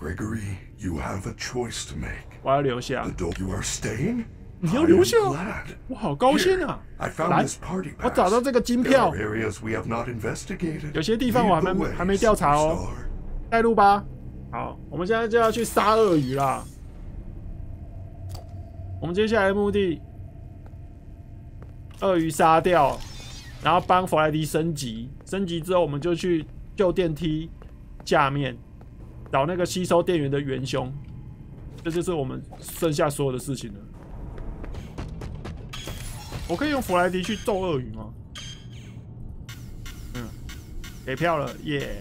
Gregory, you have a choice to make. 我要留下。 You are staying? 你要留下？ glad. 我好高兴啊！ I found 来， this party 我 pass. 找到这个金 There 票 are，areas we have not investigated. 有些地方我 Lead the way, 还没调查哦。 superstar. 带路吧。好，我们现在就要去杀鳄鱼啦。我们接下来的目的，鳄鱼杀掉，然后帮弗莱迪升级。升级之后，我们就去旧电梯下面找那个吸收电源的元凶。这就是我们剩下所有的事情了。我可以用弗莱迪去揍鳄鱼吗？给票了，耶、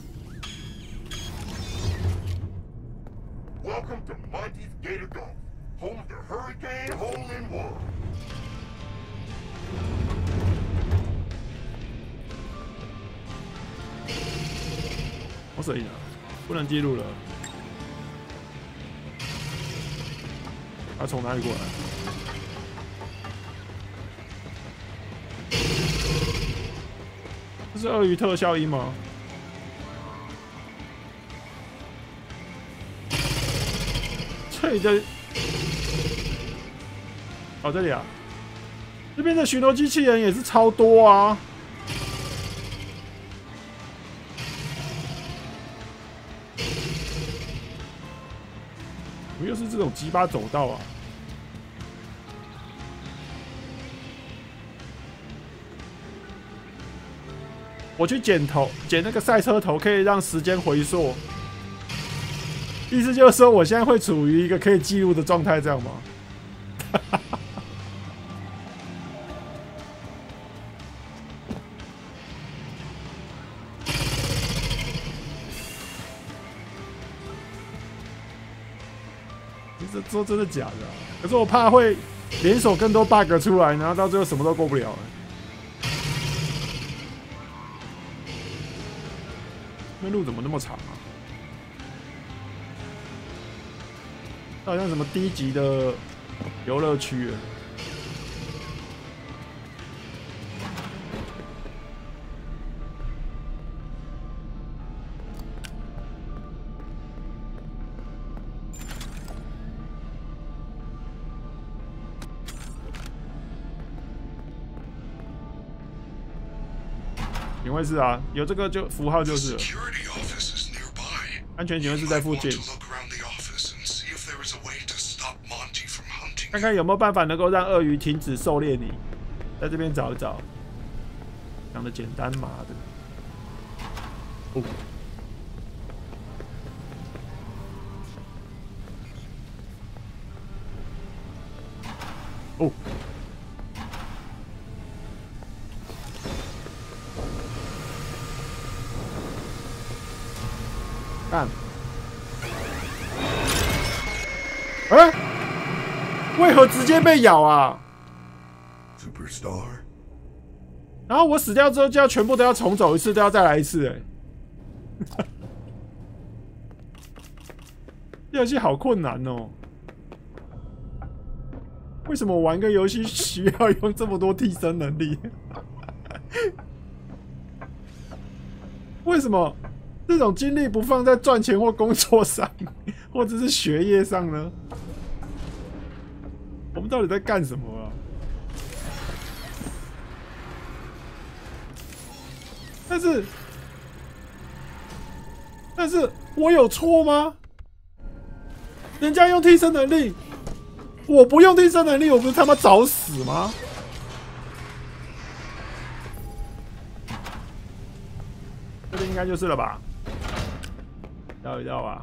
Welcome to Monty's Gator Golf, home of the Hurricane Hole-in-One. 我手赢了，不能记录了。他从哪里过来？这是鳄鱼特效音吗？这里的……哦，这里啊，这边的巡逻机器人也是超多啊！我又是这种鸡巴走道啊！我去剪那个赛车头，可以让时间回溯。意思就是说，我现在会处于一个可以记录的状态，这样吗？你这说真的假的啊？可是我怕会联手更多 bug 出来，然后到最后什么都过不了了。那路怎么那么长啊？好像什么低级的游乐区了。警卫室啊，有这个就符号就是了。安全警卫室在附近。看看有没有办法能够让鳄鱼停止狩猎你，在这边找一找。讲的简单，妈的！哦，哦，干！哎！为何直接被咬啊 Superstar. 然后我死掉之后，就要全部都要重走一次，都要再来一次、欸，哎，这游戏好困难哦！为什么我玩个游戏需要用这么多替身能力？为什么这种精力不放在赚钱或工作上，或者是学业上呢？我们到底在干什么啊？但是我有错吗？人家用替身能力，我不用替身能力，我不是他妈找死吗？这个应该就是了吧？绕一绕啊！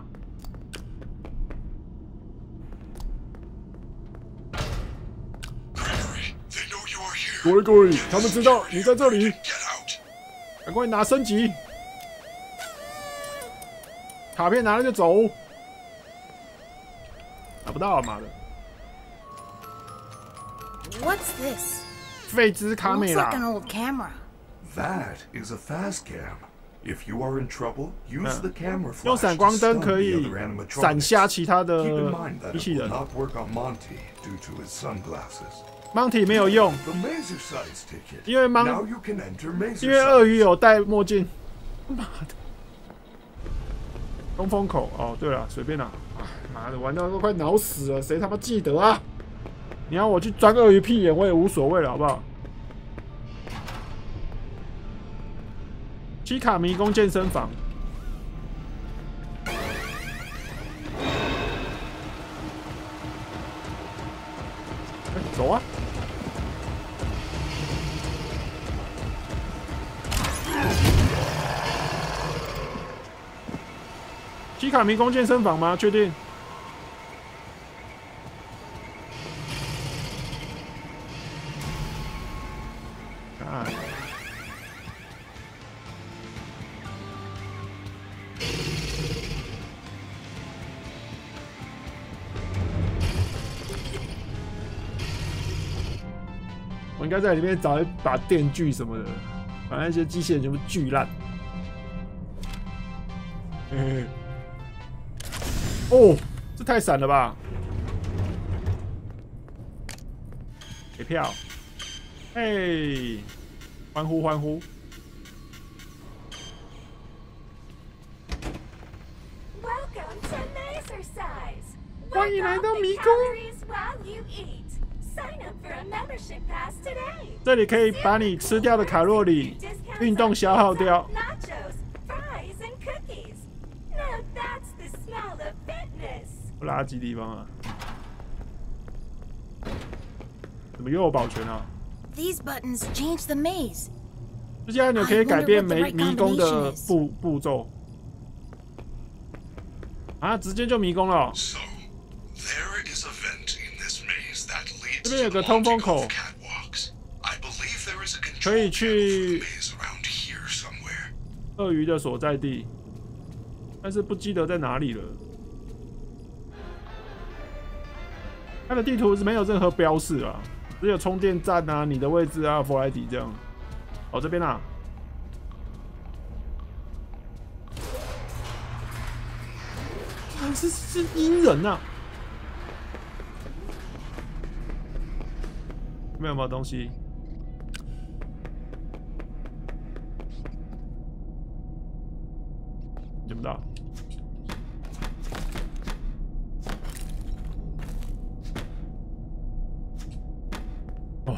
各位，他们知道你在这里，赶快拿升级，卡片拿了就走，拿不到啊妈的 What's this? 废兹卡 Looks 美 like an 啦， old camera. That is a fast cam. If you are in trouble, use the camera flash 用闪光灯可 to stun 以 the other animatronics. 闪瞎其他 Keep 的 in mind that 机 it 器 will 人。 not work on Monty due to his sunglasses. Monty 没有用， The Mazer size ticket. 因为 Now you can enter Mazer 因为鳄 size. 鱼有戴墨镜。妈的！ 东风口哦，对了，随便啦。妈的，玩到都快脑死了，谁他妈记得啊？你要我去钻鳄鱼屁眼，我也无所谓了，好不好？奇卡迷宫健身房。走啊！奇卡迷宫健身房吗？确定？啊！我应该在里面找一把电锯什么的，把那些机器人全部锯烂。哦，这太闪了吧！给票，嘿，欢呼欢呼！ Welcome to Mazercise. 欢迎来到迷宫。 While you eat. Sign up for a membership pass today. 这里可以把你吃掉的卡路里运动消耗掉。 Nachos, fries, and cookies. Now that's the smell of fitness. 垃圾地方啊！怎么又有保全啊？ These buttons change the maze. 这些按钮可以改变迷宫的步骤。啊，直接就迷宫了哦。 So, there is a vent in this maze that leads 这边有 to 个通风 multiple 口， catwalks. I believe there is a 可以 control 去 maze around here somewhere. 鳄鱼的所在地，但是不记得在哪里了。它的地图是没有任何标示啊，只有充电站啊、你的位置啊、佛莱迪这样。哦，这边啊。 是阴人啊！有没有东西？捡不到。哦。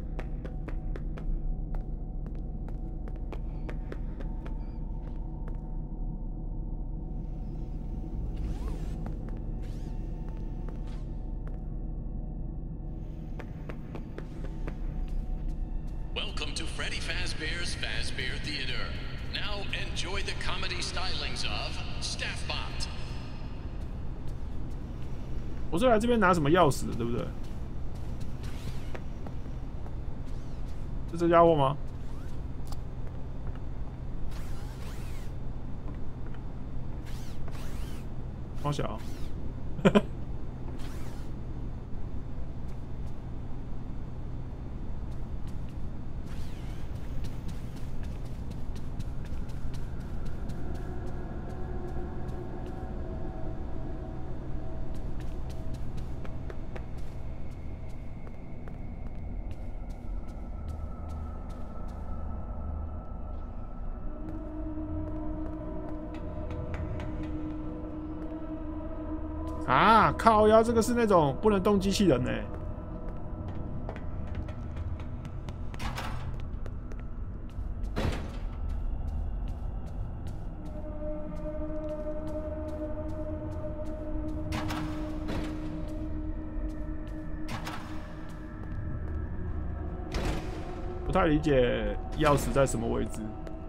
Welcome to Freddy Fazbear's Fazbear Theater. Now enjoy the comedy stylings of Staffbot. 我是来这边拿什么钥匙的，对不对？是这家伙吗？好小。啊，靠腰，这个是那种不能动机器人呢、欸。不太理解钥匙在什么位置。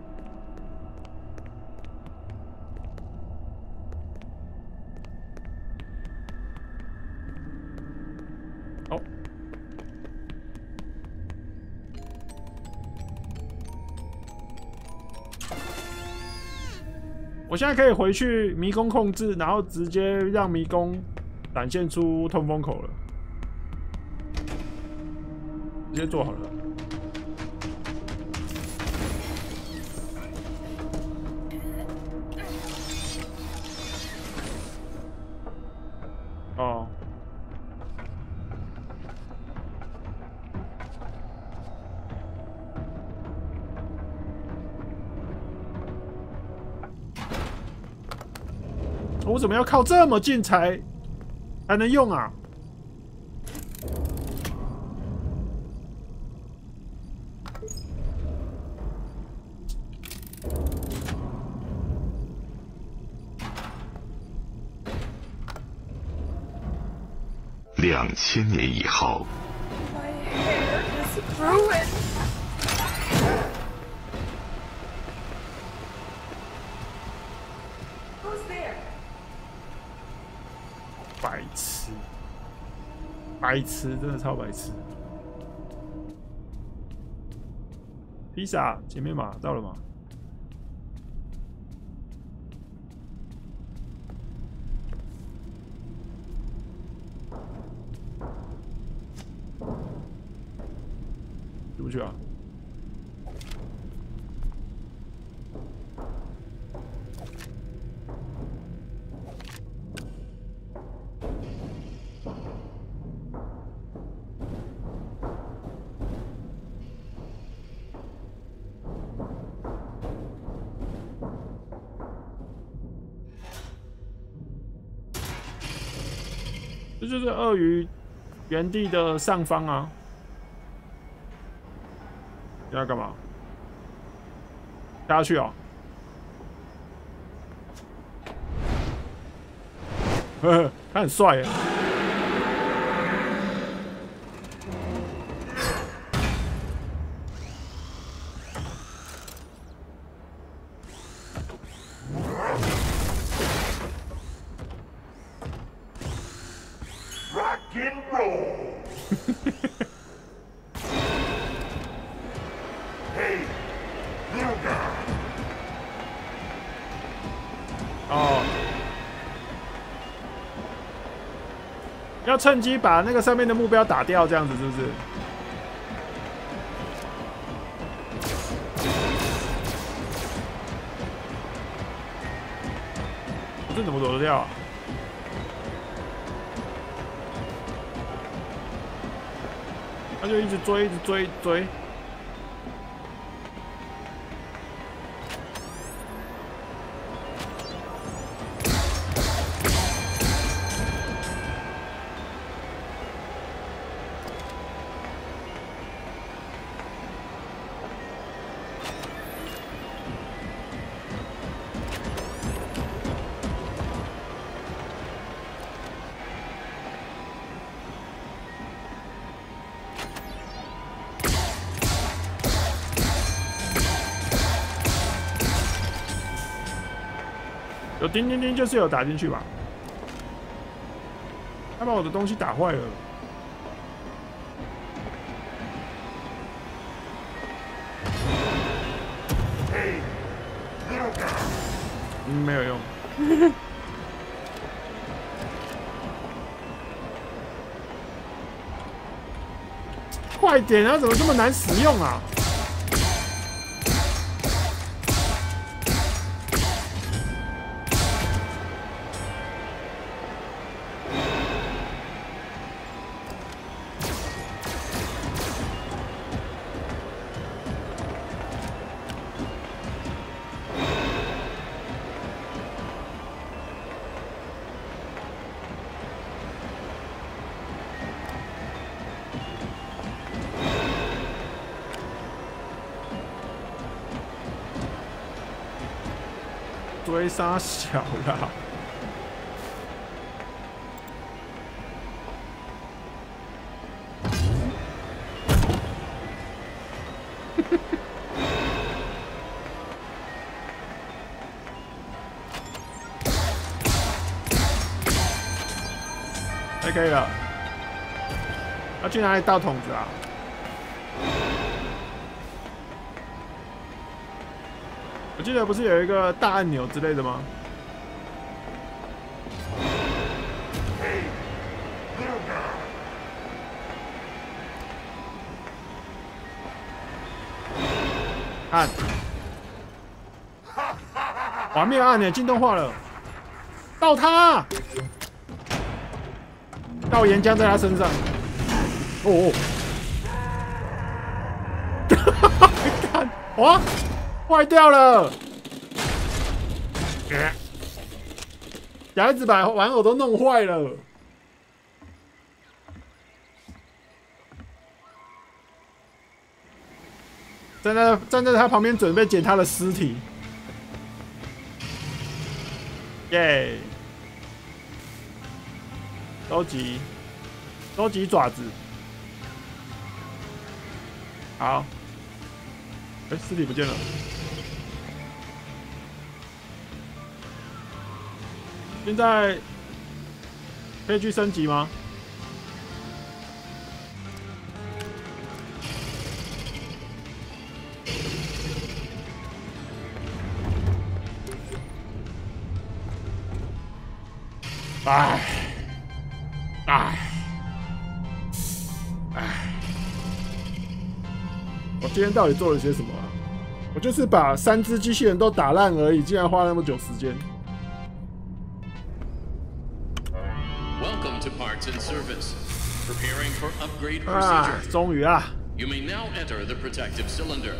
我现在可以回去迷宫控制，然后直接让迷宫展现出通风口了，直接做好了。哦。 为什么要靠这么近才能用啊？ 2000年以后， My hair is ruined. Who's there? 白痴，白痴，真的超白痴。披萨前面嘛，到了吗？出不去啊！这就是鳄鱼原地的上方啊！你要干嘛？下去哦！呵呵，他很帅耶！哦，要趁机把那个上面的目标打掉，这样子是不是？这怎么躲得掉啊？他就一直追，一直追，追。有叮叮叮，就是有打进去吧？他把我的东西打坏了。没有用。快点啊！怎么这么难使用啊？追杀小啦！还可以了。要去哪里倒桶子啊？我记得不是有一个大按钮之类的吗？按，我还没有按呢，进动画了，倒他，倒岩浆在他身上。哦，看，哇！坏掉了！ 小孩子把玩偶都弄坏了。站在他旁边准备捡他的尸体。耶！收集爪子。好。哎，尸体不见了。现在可以去升级吗？唉，我今天到底做了些什么啊？我就是把3只机器人都打烂而已，竟然花那么久时间。 Welcome to Parts and Service. Preparing for upgrade 啊， procedure. 终于啊！ You may now enter the protective cylinder.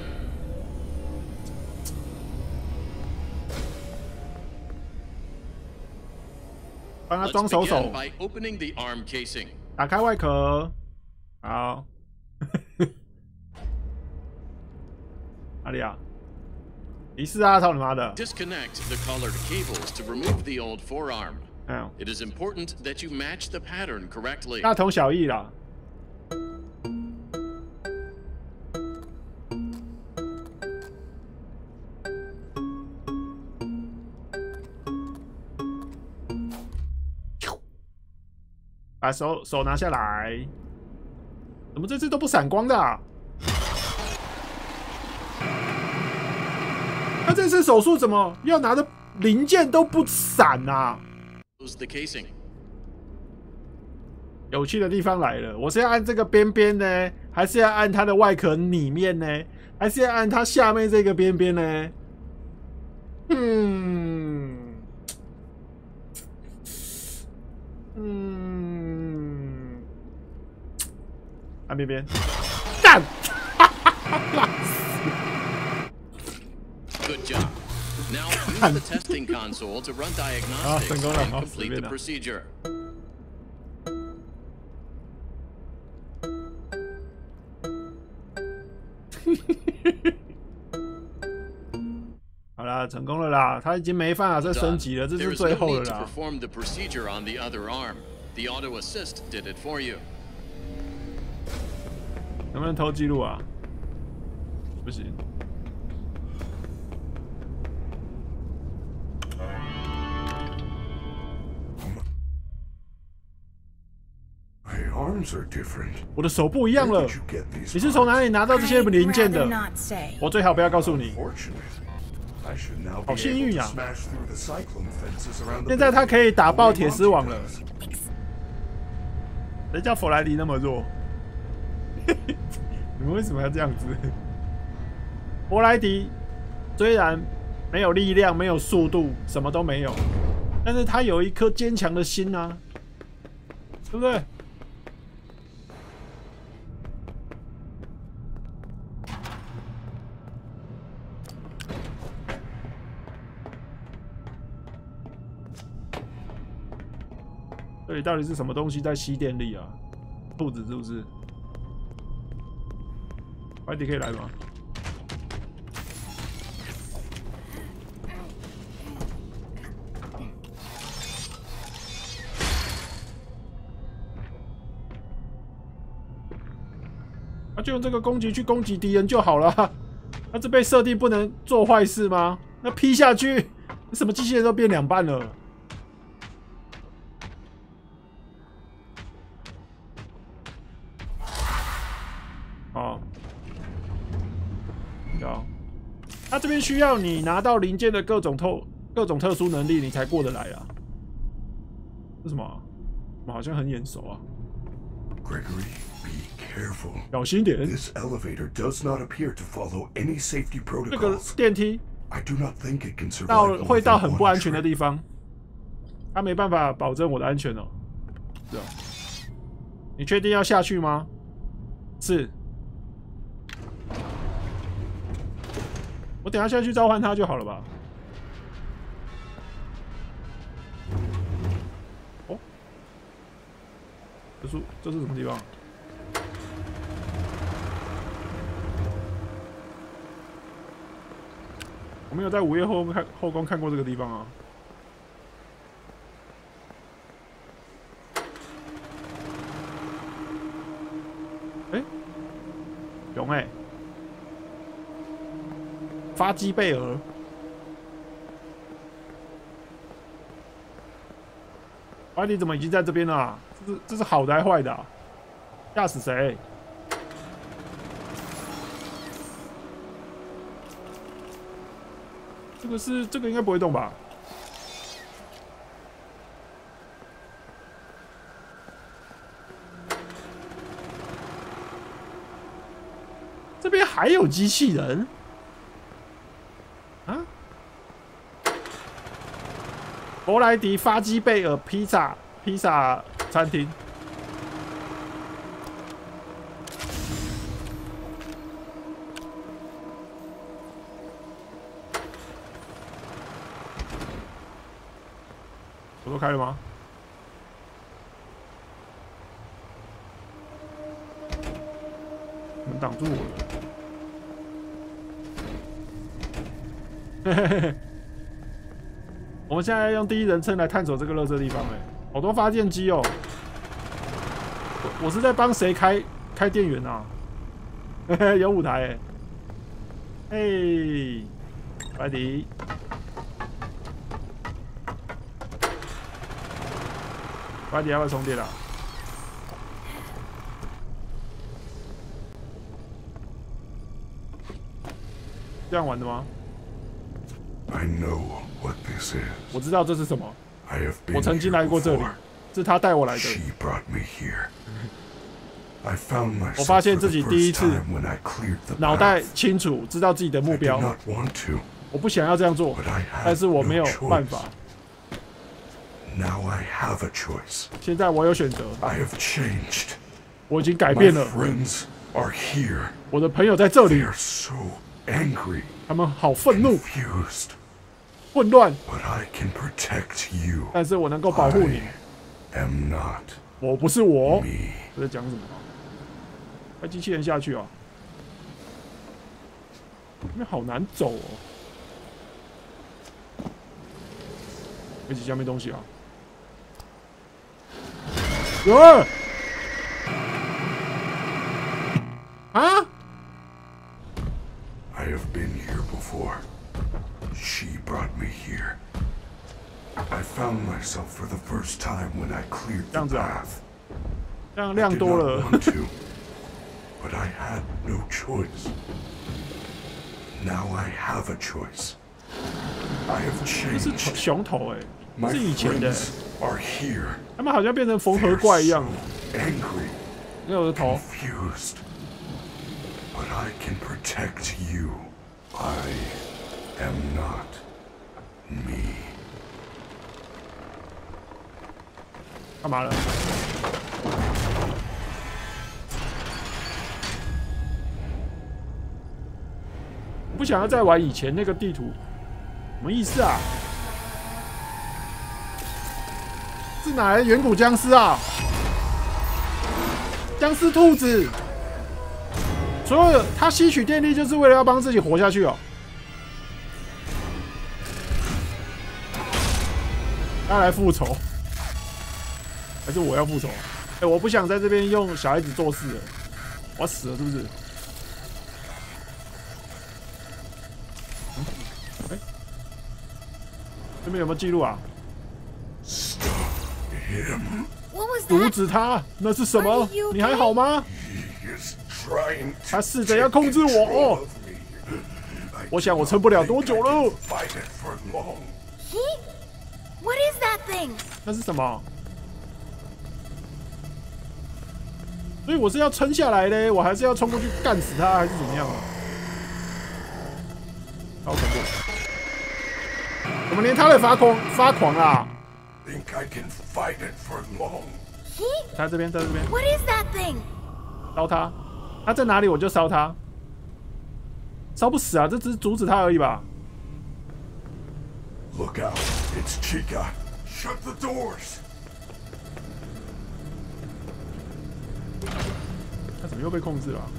帮他 Let's 装手 begin 手， by opening the arm casing. 打开外壳。好，哪里啊？提示啊！操你妈的！ Disconnect the colored cables to remove the old forearm. 嗯， It is important that you match the pattern correctly. 大同小异啦。把手拿下来，怎么这次都不闪光的啊？他这次手术怎么要拿的零件都不闪啊？ Close the casing. 有趣的地方来了，我是要按这个边边呢，还是要按它的外壳里面呢，还是要按它下面这个边边呢？按边边，干！ Good job. Now use the testing console to run diagnostics 成功了， and 好，随 complete 便 the 的。 procedure. 好啦，成功了啦，他已经没办法再升级了，这 There 是 is 最 no 后了 need to 啦。 perform the procedure on the other arm. The auto assist did it for you. 能不能偷记录啊？不行。 My arms are different. 我的手不一样 Where 了 did，you get these 你是从哪里拿到这些 I'd 零件 rather 的？ not say. 我最好不要告诉你。 Fortunate. I should now be 好幸 able 运 to 呀！ smash through the cyclone fences around the 现在他 building 可以打 the 爆 way 铁丝网了。 Monty does. 谁叫弗莱迪那么弱？你们为什么要这样子？弗莱迪虽然没有力量、没有速度，什么都没有，但是他有一颗坚强的心啊，对不对？这里到底是什么东西在吸电力啊？兔子是不是？怀迪可以来吗？那就用这个攻击去攻击敌人就好了。那这被设定不能做坏事吗？那劈下去，什么机器人都变2半了。哦，有，他这边需要你拿到零件的各种特殊能力，你才过得来啊。为什么啊？我好像很眼熟啊。 Gregory, be careful. 小心点， This elevator does not appear to follow any safety 这个 protocols. 电梯 I do not think it can 到 survive 会 more 到 than 很不 one 安全的 trip. 地方，他没办法保证我的安全哦。是哦，你确定要下去吗？是。我等一下下去召唤他就好了吧？ 这是什么地方？我没有在午夜后宫看过这个地方啊。哎，熊哎，发基贝尔。怀里怎么已经在这边了、啊？这是好的还是坏的、啊？吓死谁？这个应该不会动吧？这边还有机器人啊？弗莱迪发基贝尔披萨餐厅。我都开了吗？门挡住我了。嘿嘿嘿。我们现在用第一人称来探索这个垃圾地方，好多发电机哦。我是在帮谁开电源啊？有舞台嘿，快迪。快迪要不要充电啊？这样玩的吗？ I know what this is. 我知道这是什么。 I have been 我曾经来过这里， here 是他带我来的。 She brought me here. I found 我 myself 发现 for 自 the 己第一 first 次 time when I cleared the 脑袋 path. 清楚，知道自己的 I 目 did 标。 not want to, 我不想要这样做， but I 但 had 是我没 no 有办法 choice.。Now I have a choice. 现在我有选择， I have changed. 我已经改 My 变了。 friends are here. 我的朋友在这 They 里， are so angry, 他们好愤怒、 confused. 混乱， But I can protect you. 但是我能够保护你。 I am not 我不是我。 me. 我在讲什么？开机器人下去啊！那边好难走哦。飞机下面东西啊！啊！ I have been here before. She brought me here. I found myself for the first time when I cleared 这 the 样子啊， path. 这样 I 量 did 多 not 了。 want to, but I had no choice. Now I have a choice. I have 这是 changed. 熊头哎， My 是以前的， friends are here. 他们好像变成缝合 They're 怪一样。 so angry, 你看我的头， confused. But I can protect you. I am not me. 干嘛了？不想要再玩以前那个地图，什么意思啊？是哪来的远古僵尸啊？僵尸兔子，所有他吸取电力就是为了要帮自己活下去哦。他来复仇，还是我要复仇？哎、我不想在这边用小孩子做事了，我要死了是不是？这边有没有记录啊？ Stop him. What was 阻 that? 止他，那是什么 Are you？ 你还好吗？ He is trying to 他试着要控制我 control 哦 of me. I 我想我撑不了多久了。 fight it for long. He? What is that thing? 那是什么？所以我是要撑下来嘞，我还是要冲过去干死他，还是怎么样啊？好恐怖！怎么连他也发狂啊？ Think I can fight it for long. He? 在这边，在这边 What is that thing? 烧他，他在哪里我就烧他，烧不死啊，这只是阻止他而已吧？ Look out. It's Chica. Shut the doors. 又被控制了啊。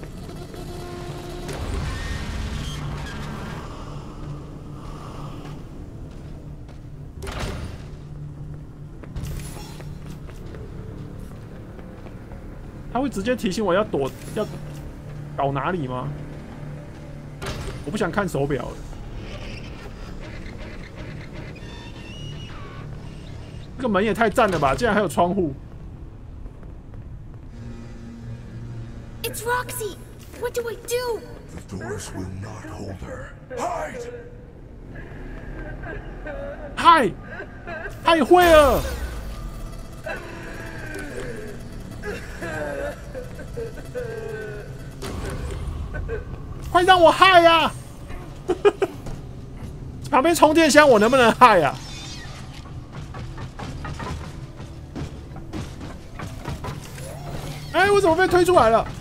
他会直接提醒我要躲，要搞哪里吗？我不想看手表了。这个门也太赞了吧！竟然还有窗户。 It's Roxy! What do I do? The doors will not hold her. Hide! 嗨，嗨，惠儿！快让我嗨呀！旁边充电箱，我能不能嗨呀？哎，我怎么被推出来了？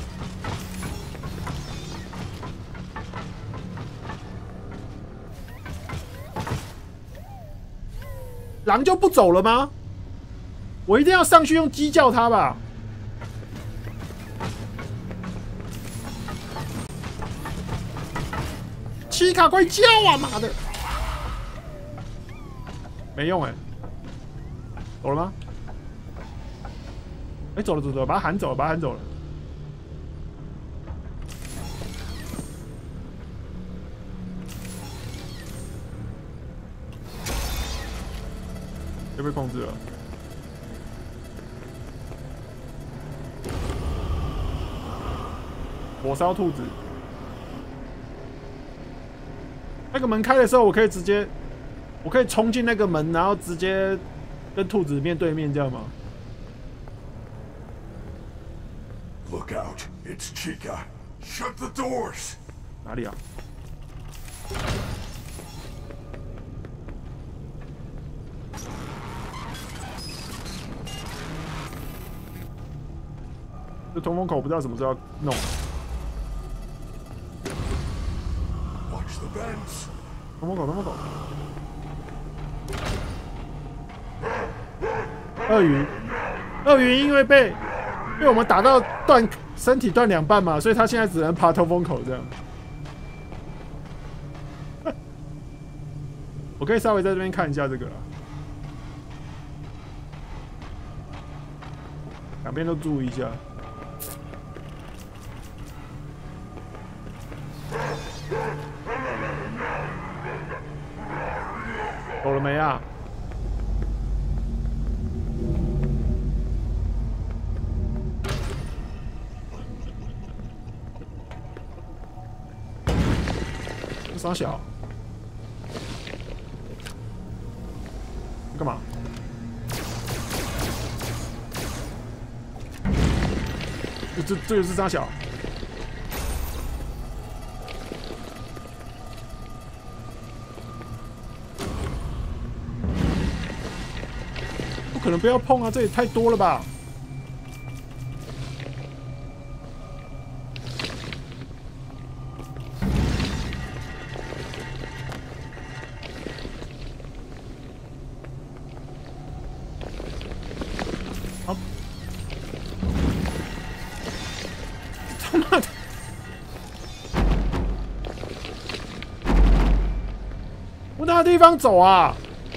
狼就不走了吗？我一定要上去用鸡叫它吧？奇卡，快叫啊！妈的，没用哎、走了吗？哎、走了，走了，把他喊走了，把他喊走了。又被控制了。火烧兔子。那个门开的时候，我可以直接，我可以冲进那个门，然后直接跟兔子面对面，这样吗？ Look out! It's Chica. Shut the doors. 哪里啊？这通风口不知道什么时候要弄。 Watch the vents. 通风口，通风口。鳄鱼，鳄鱼因为被我们打到身体断2半嘛，所以他现在只能爬通风口这样。我可以稍微在这边看一下这个啦，两边都注意一下。走了没啊？傻小，你干嘛？这个是傻小。不可能不要碰啊！这也太多了吧！好，他妈的！往哪个地方走啊？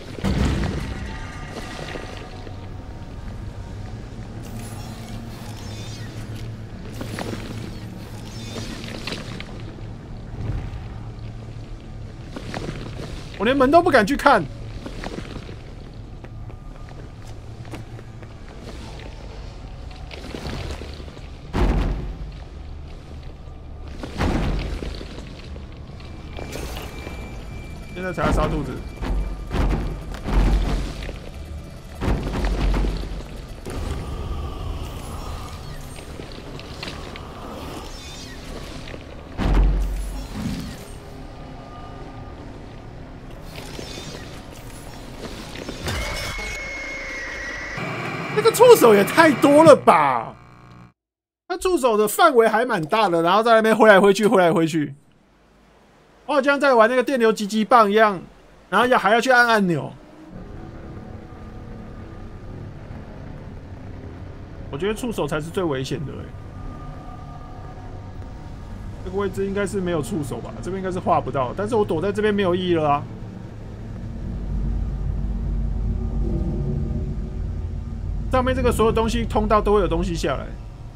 我连门都不敢去看。现在才要杀兔子。那个触手也太多了吧！他触手的范围还蛮大的，然后在那边挥来挥去，挥来挥去。我好像在玩那个电流击击棒一样，然后还要去按按钮。我觉得触手才是最危险的、欸。 个位置应该是没有触手吧？这边应该是画不到，但是我躲在这边没有意义了啊。上面这个所有东西通道都会有东西下来。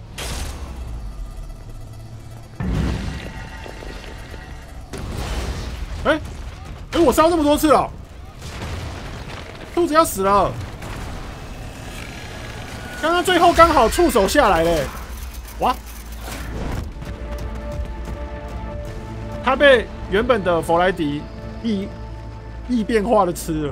我烧那么多次了，兔子要死了。刚刚最后刚好触手下来嘞，哇！他被原本的弗莱迪异变化的吃了。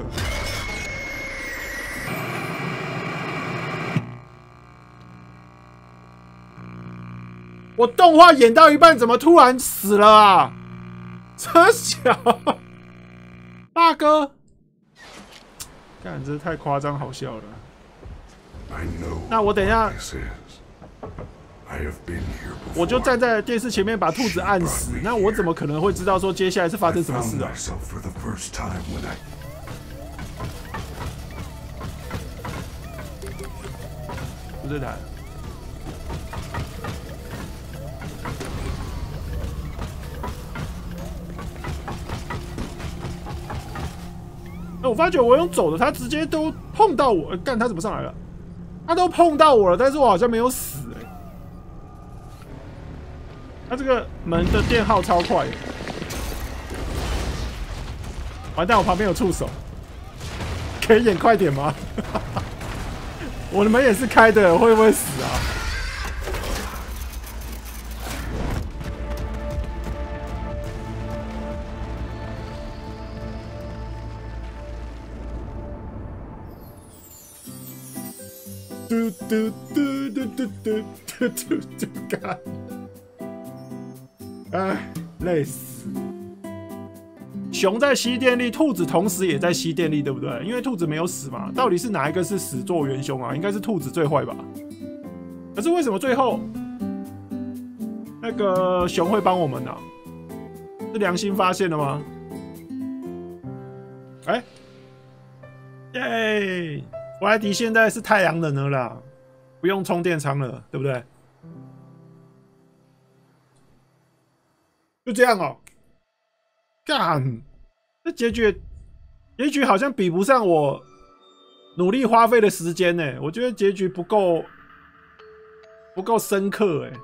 我动画演到一半，怎么突然死了啊？这小大哥，干，这太夸张好笑了。那我等一下，我就站在电视前面把兔子按死。那我怎么可能会知道说接下来是发生什么事啊？不对台。我发觉我用走的，他直接都碰到我，干他怎么上来了？他都碰到我了，但是我好像没有死他这个门的电耗超快的，完蛋！我旁边有触手，可以演快点吗？我的门也是开的，会不会死啊？嘟嘟嘟嘟嘟嘟嘟嘟嘟，干！哎，累死！熊在吸电力，兔子同时也在吸电力，对不对？因为兔子没有死嘛，到底是哪一个是始作元凶啊？应该是兔子最坏吧？可是为什么最后那个熊会帮我们呢？是良心发现了吗？哎，耶！弗莱迪现在是太阳能了啦，不用充电仓了，对不对？就这样哦，干！这结局好像比不上我努力花费的时间呢。我觉得结局不够深刻哎。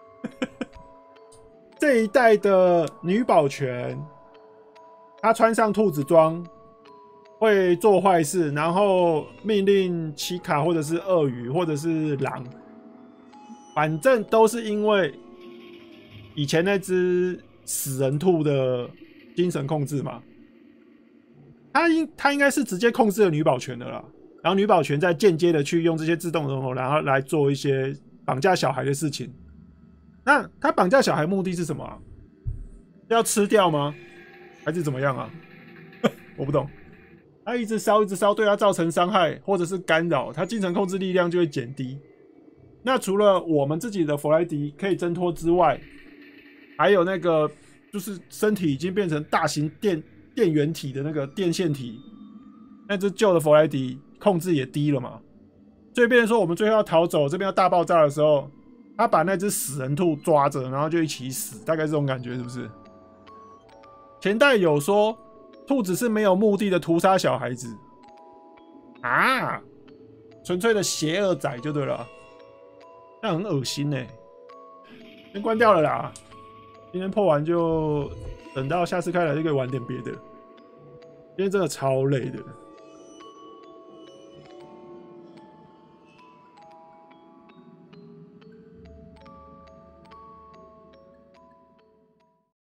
这一代的女保全，她穿上兔子装。会做坏事，然后命令奇卡或者是鳄鱼或者是狼，反正都是因为以前那只死人兔的精神控制嘛。他应该是直接控制了女保全的啦，然后女保全再间接的去用这些自动人偶，然后来做一些绑架小孩的事情。那他绑架小孩目的是什么啊？要吃掉吗？还是怎么样啊？我不懂。他一直烧，对他造成伤害或者是干扰，他精神控制力量就会减低。那除了我们自己的弗莱迪可以挣脱之外，还有那个就是身体已经变成大型电源体的那个电线体，那只旧的弗莱迪控制也低了嘛。所以变成说我们最后要逃走，这边要大爆炸的时候，他把那只死人兔抓着，然后就一起死，大概这种感觉是不是？前代有说。兔子是没有目的的屠杀小孩子啊，纯粹的邪恶仔就对了，那很恶心欸。先关掉了啦，今天破完就等到下次开来就可以玩点别的。今天真的超累的。